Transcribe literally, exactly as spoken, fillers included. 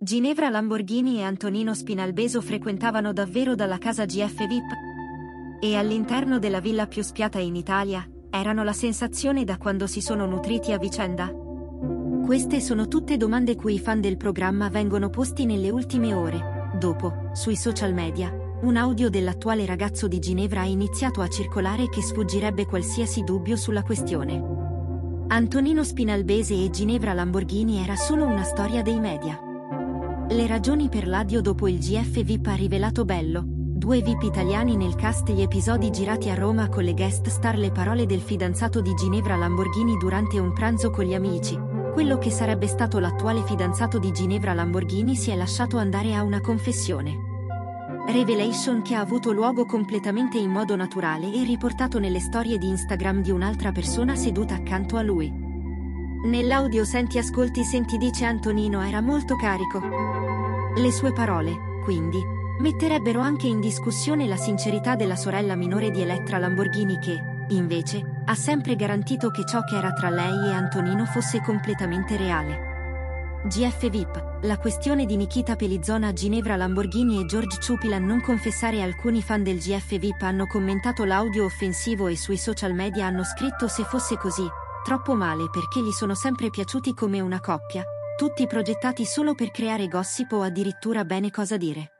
Ginevra Lamborghini e Antonino Spinalbeso frequentavano davvero dalla casa G F V I P? E all'interno della villa più spiata in Italia, erano la sensazione da quando si sono nutriti a vicenda? Queste sono tutte domande cui i fan del programma vengono posti nelle ultime ore. Dopo, sui social media, un audio dell'attuale ragazzo di Ginevra ha iniziato a circolare che sfuggirebbe qualsiasi dubbio sulla questione. Antonino Spinalbese e Ginevra Lamborghini era solo una storia dei media. Le ragioni per l'addio dopo il G F V I P ha rivelato Bello, due V I P italiani nel cast. Gli episodi girati a Roma con le guest star. Le parole del fidanzato di Ginevra Lamborghini durante un pranzo con gli amici. Quello che sarebbe stato l'attuale fidanzato di Ginevra Lamborghini si è lasciato andare a una confessione. Revelation che ha avuto luogo completamente in modo naturale e riportato nelle storie di Instagram di un'altra persona seduta accanto a lui. Nell'audio senti ascolti senti dice Antonino era molto carico. Le sue parole, quindi, metterebbero anche in discussione la sincerità della sorella minore di Elettra Lamborghini che, invece, ha sempre garantito che ciò che era tra lei e Antonino fosse completamente reale. G F V I P, la questione di Nikita Pellizzona. Ginevra Lamborghini e George Ciupilan non confessare. Alcuni fan del G F V I P hanno commentato l'audio offensivo e sui social media hanno scritto se fosse così, troppo male perché gli sono sempre piaciuti come una coppia, tutti progettati solo per creare gossip o addirittura bene cosa dire.